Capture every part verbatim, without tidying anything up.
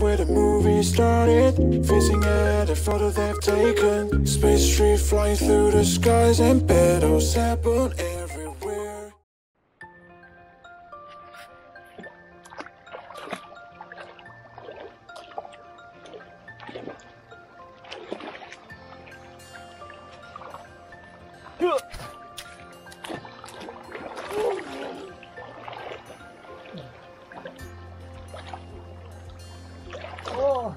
where the movie started. Facing at a photo they've taken. Space tree flying through the skies and battles happen everywhere. 哦，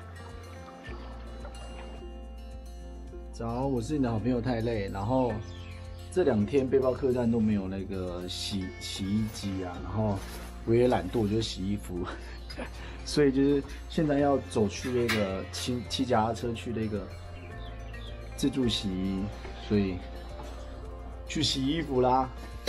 早，我是你的好朋友太累，然后这两天背包客栈都没有那个洗洗衣机啊，然后我也懒惰，就是洗衣服，所以就是现在要走去那个骑骑脚踏车去那个自助洗衣，所以去洗衣服啦。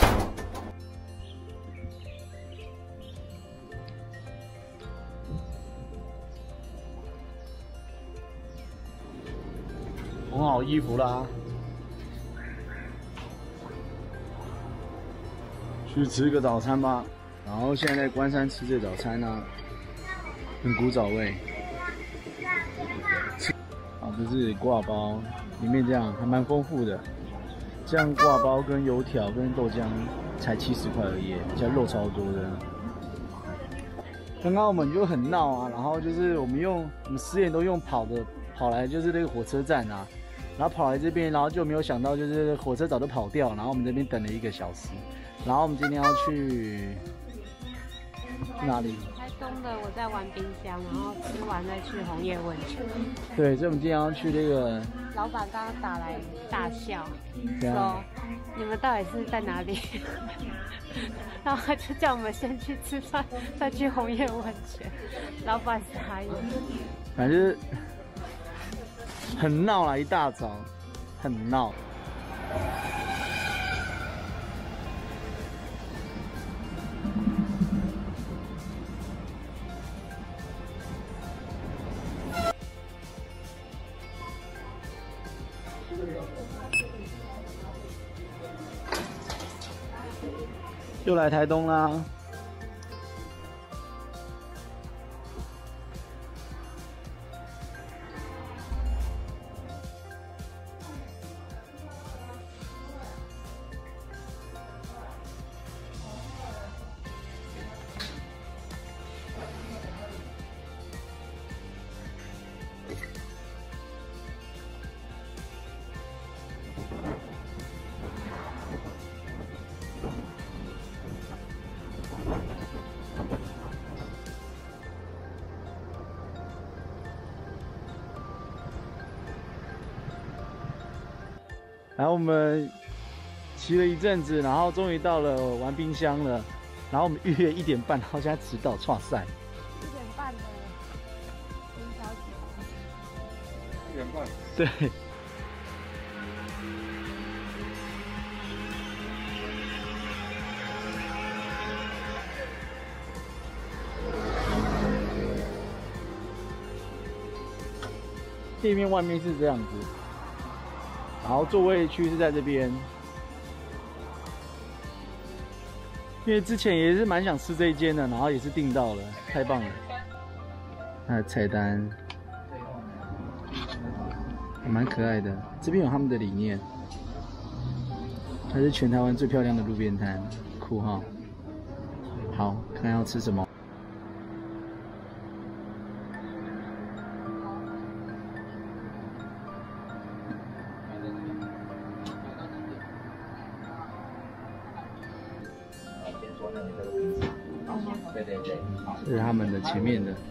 缝好衣服啦，去吃个早餐吧。然后现在在关山吃这早餐呢、啊，很古早味。啊，这是挂包，里面这样还蛮丰富的。这样挂包跟油条跟豆浆才七十块而已，而且肉超多的。刚刚我们就很闹啊，然后就是我们用我们十点都用跑的跑来，就是那个火车站啊。 然后跑来这边，然后就没有想到，就是火车早就跑掉，然后我们这边等了一个小时。然后我们今天要去哪里？ 台东的，我在玩冰箱，然后吃完再去红叶温泉。 对，所以我们今天要去那个。 老板刚刚打来大笑，说你们到底是在哪里？然后他就叫我们先去吃饭，再去红叶温泉。老板傻眼。 反正。 很闹啦，一大早，很闹。又来台东啦。 然后我们骑了一阵子，然后终于到了玩冰箱了。然后我们预约一点半，然后现在迟到，剉赛。 一点半的林小姐。 一点半。对。店面外面是这样子。 然后座位区是在这边，因为之前也是蛮想吃这一间的，然后也是订到了，太棒了。它的菜单还蛮可爱的，这边有他们的理念，它是全台湾最漂亮的路边摊，酷哈。好，看要吃什么。 对对对， 这是他们的前面的，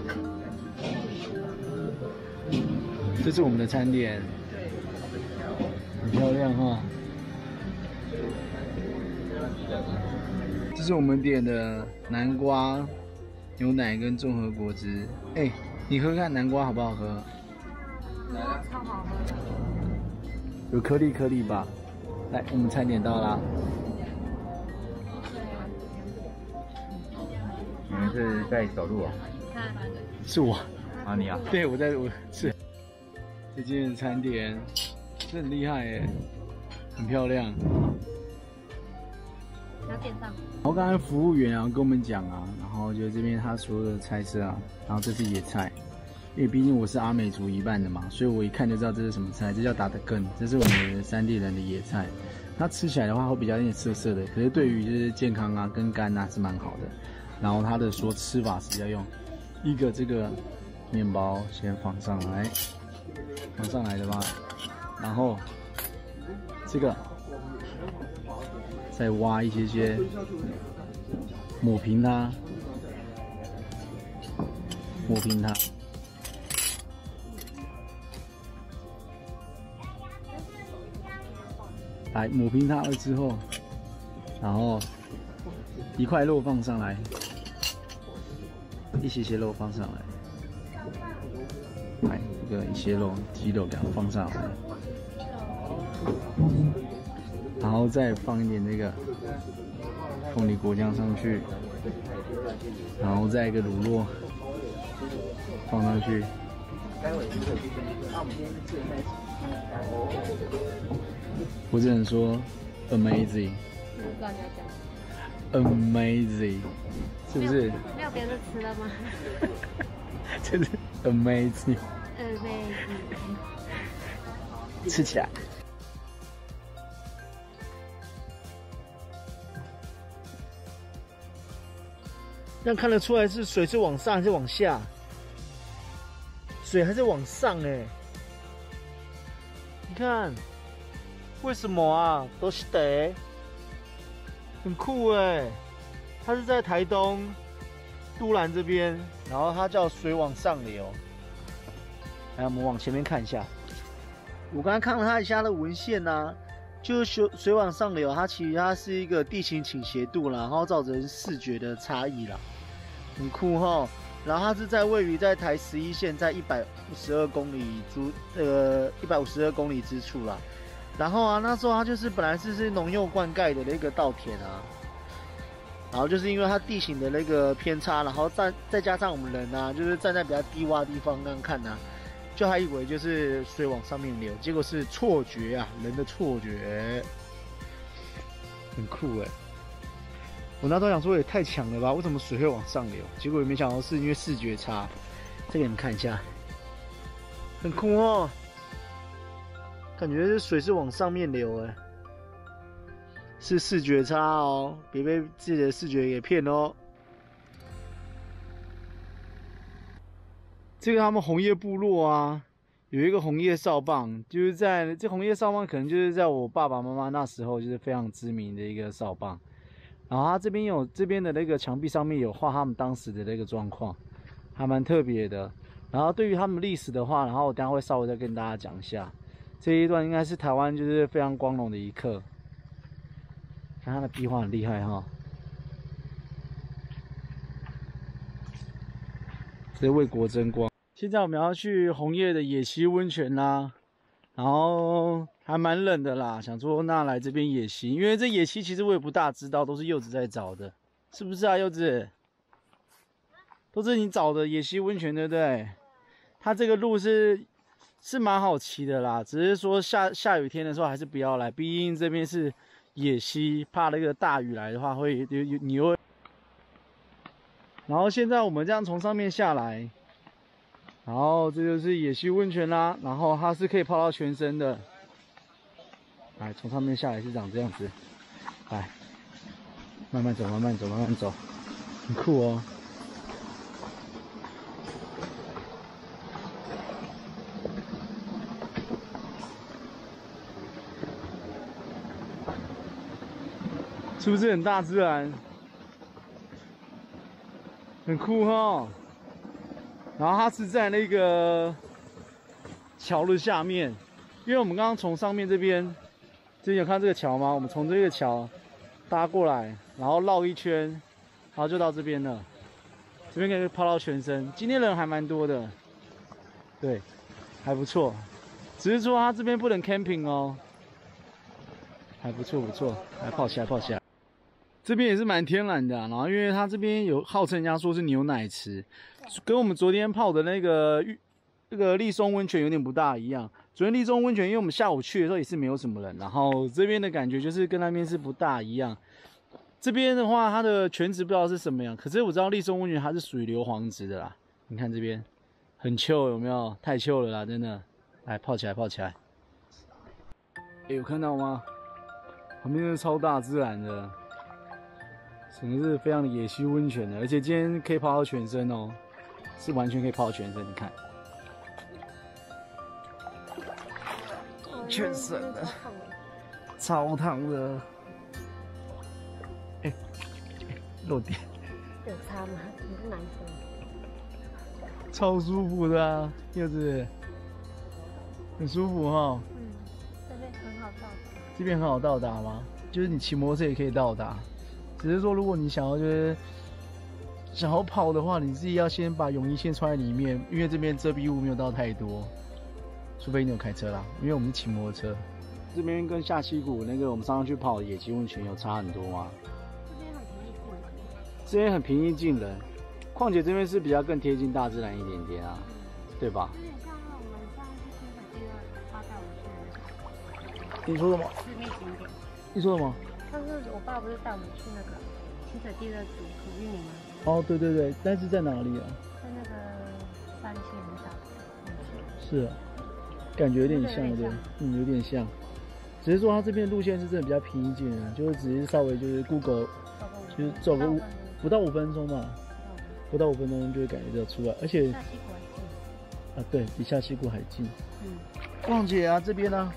这是我们的餐点，很漂亮哈。这是我们点的南瓜牛奶跟综合果汁，哎、欸，你喝看南瓜好不好喝？ 南瓜超好喝， 有颗粒颗粒吧？来，我们餐点到啦。 你们是在走路哦？ 看， 是我啊，你啊？ 对，我在我是这间餐点，这很厉害耶，很漂亮。 要点线上。 然后刚才服务员啊跟我们讲啊，然后就这边他所有的菜色啊，然后这是野菜，因为毕竟我是阿美族一半的嘛，所以我一看就知道这是什么菜，这叫打的根，这是我们山地人的野菜。它吃起来的话会比较有点涩涩的，可是对于就是健康啊跟肝啊是蛮好的。然后它的说吃法是要用一个这个面包先放上来，放上来的吧，然后这个再挖一些些，抹平它，抹平它。来抹平它了之后，然后一块肉放上来，一些些肉放上来，来这个一些肉鸡肉给它放上来，然后再放一点那个凤梨果酱上去，然后再一个乳酪放上去。我只能说 amazing， 我不知道你要讲。 amazing， 是不是？ 没有别的词了吗？ 就是 amazing， amazing， 吃起来。这样看得出来是水是往上还是往下？水还是往上哎、欸，你看，为什么啊？都是得，很酷哎、欸。它是在台东都兰这边，然后它叫水往上流。来，我们往前面看一下。我刚刚看了它一下的文献呐、啊，就是水水往上流，它其实它是一个地形倾斜度啦，然后造成视觉的差异啦，很酷哈。然后它是在位于在台十一线，在一百五十二公里之呃一百五十二公里之处啦。然后啊，那时候它就是本来是是农用灌溉的那个稻田啊，然后就是因为它地形的那个偏差，然后再再加上我们人啊，就是站在比较低洼的地方那样看啊，就还以为就是水往上面流，结果是错觉啊，人的错觉，很酷哎。我那时候想说也太强了吧，为什么水会往上流？结果也没想到是因为视觉差。再给你们看一下，很酷哦，感觉是水是往上面流哎，是视觉差哦，别被自己的视觉给骗哦。这个他们红叶部落啊，有一个红叶哨棒，就是在这红叶哨棒可能就是在我爸爸妈妈那时候就是非常知名的一个哨棒。然后它这边有这边的那个墙壁上面有画他们当时的那个状况，还蛮特别的。然后对于他们历史的话，然后我等一下会稍微再跟大家讲一下。这一段应该是台湾就是非常光荣的一刻。看它的壁画很厉害哈，这是为国争光。现在我们要去红叶的野溪温泉啦，然后还蛮冷的啦，想说那来这边野溪，因为这野溪其实我也不大知道，都是柚子在找的，是不是啊？柚子，都是你找的野溪温泉对不对？它这个路是是蛮好骑的啦，只是说下下雨天的时候还是不要来，毕竟这边是野溪，怕那个大雨来的话会有有你会。然后现在我们这样从上面下来。然后这就是野溪温泉啦，然后它是可以泡到全身的。来，从上面下来是长这样子，来，慢慢走，慢慢走，慢慢走，很酷哦。是不是很大自然？很酷哦。然后它是在那个桥的下面，因为我们刚刚从上面这边，之前有看这个桥吗？我们从这个桥搭过来，然后绕一圈，然后就到这边了。这边可以泡到全身。今天人还蛮多的，对，还不错。只是说它这边不能 camping 哦，还不错不错，来泡起来泡起来。这边也是蛮天然的、啊，然后因为它这边有号称人家说是牛奶池，跟我们昨天泡的那个那个立松温泉有点不大一样。昨天立松温泉，因为我们下午去的时候也是没有什么人，然后这边的感觉就是跟那边是不大一样。 这边的话，它的泉质不知道是什么样，可是我知道立松温泉它是属于硫磺质的啦。你看这边很臭，有没有？太臭了啦，真的。来泡起来，泡起来。哎、欸，有看到吗？旁边是超大自然的，整个是非常的野溪温泉的，而且今天可以泡到全身哦，是完全可以泡到全身。你看，全身的，超烫的。哎、欸，漏点。 有差吗？你是男生。 超舒服的啊，柚子，很舒服哈。 嗯，这边很好到达。 这边很好到达吗？就是你骑摩托车也可以到达，只是说如果你想要就是想要跑的话，你自己要先把泳衣先穿在里面，因为这边遮蔽物没有到太多，除非你有开车啦，因为我们是骑摩托车。这边跟下溪谷那个我们上次去泡的野溪温泉有差很多吗？这边很平易近人。这边很平易近人。况且这边是比较更贴近大自然一点点啊，嗯、对吧？ 有点像我们上次清水地的爸带我去的。 你说什么？ 私密景点。 你说什么？ 上次我爸不是带我们去那个清水地的主主玉米吗？ 哦，对对对，但是在哪里啊？ 在那个山线很小的。 是啊，感觉有点像，对，嗯，有点像。只是说它这边路线是真的比较平易近人，就是只是稍微就是 Google， 就是走个五不到五分钟吧。不到五分钟就会感觉到出来，而且下溪谷还近啊，对比下溪谷还近。 嗯， 况且啊，这边呢、啊，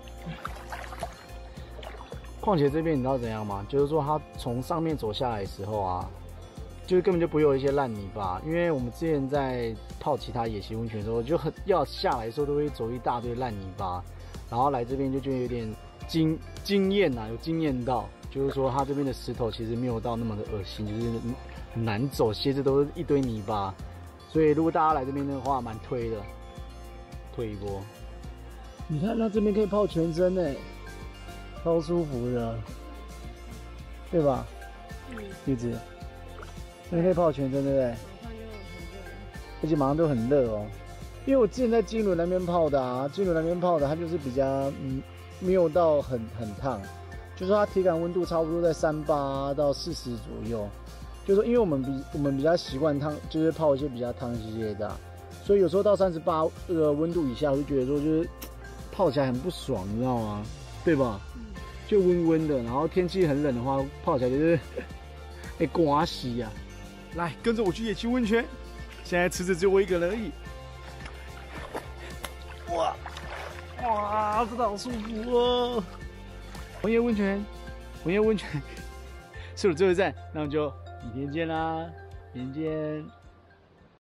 况且这边你知道怎样吗？就是说它从上面走下来的时候啊，就是根本就不会有一些烂泥巴，因为我们之前在泡其他野溪温泉的时候，就很要下来的时候都会走一大堆烂泥巴，然后来这边就觉得有点惊惊艳呐，有惊艳到，就是说它这边的石头其实没有到那么的恶心，就是。很难走，鞋子都是一堆泥巴，所以如果大家来这边的话，蛮推的，推一波。你看，它这边可以泡全身呢，超舒服的，对吧？嗯。柚子，这边可以泡全身，对不对？而且马上就很热哦，因为我之前在金轮那边泡的啊，金轮那边泡的，它就是比较嗯，没有到很很烫，就是说它体感温度差不多在三八到四十左右。就是说，因为我们比我们比较习惯烫，就是泡一些比较烫一些的、啊，所以有时候到三十八这个温度以下，我就觉得说就是泡起来很不爽，你知道吗？对吧？嗯、就温温的，然后天气很冷的话，泡起来就是哎刮洗呀。来，跟着我去野溪温泉，现在池子只有我一个人而已。哇哇，真的好舒服哦！红叶温泉，红叶温泉是我最后一站，那我们就。明天见啦，明天见。